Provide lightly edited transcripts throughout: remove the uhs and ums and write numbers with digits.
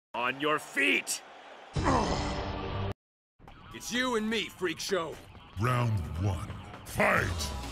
On your feet! It's you and me, freak show. Round 1. Fight!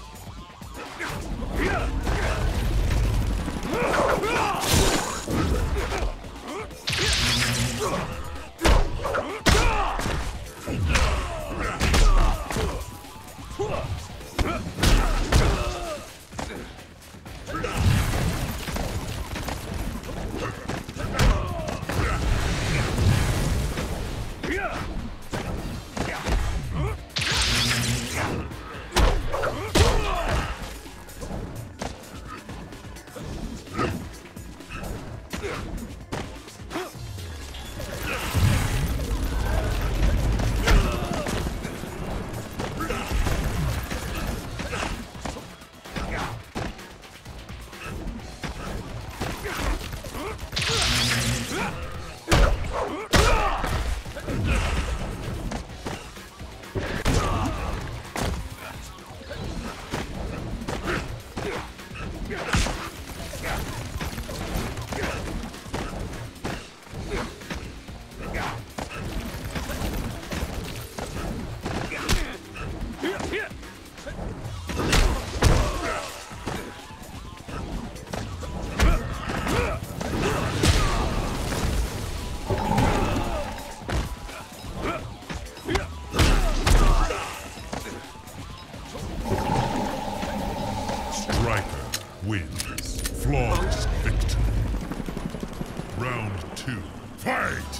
Striker wins. Flawless victory. Round 2. Fight!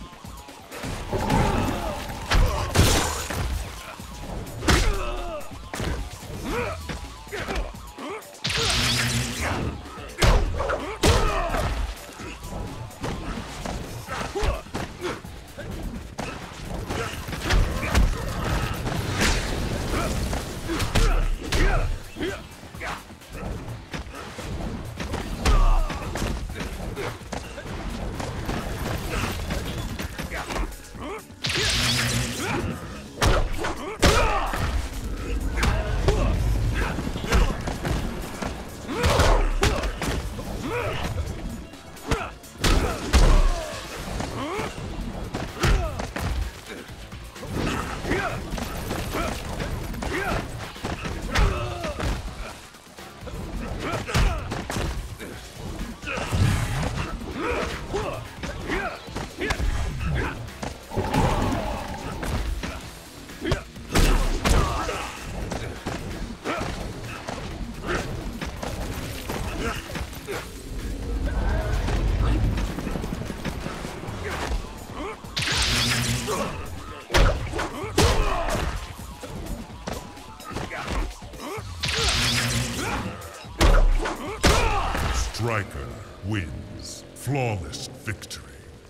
Striker wins. Flawless victory.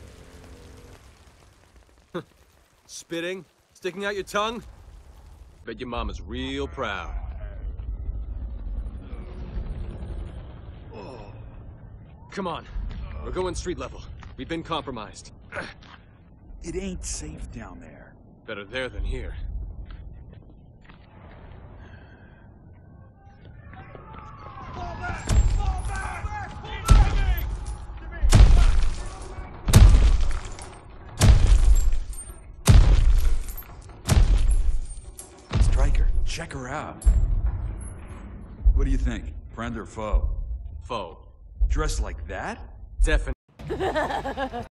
Spitting? Sticking out your tongue? Bet your mama's real proud. Come on. We're going street level. We've been compromised. It ain't safe down there. Better there than here. Striker, check her out. What do you think? Friend or foe? Foe. Dressed like that? Definitely.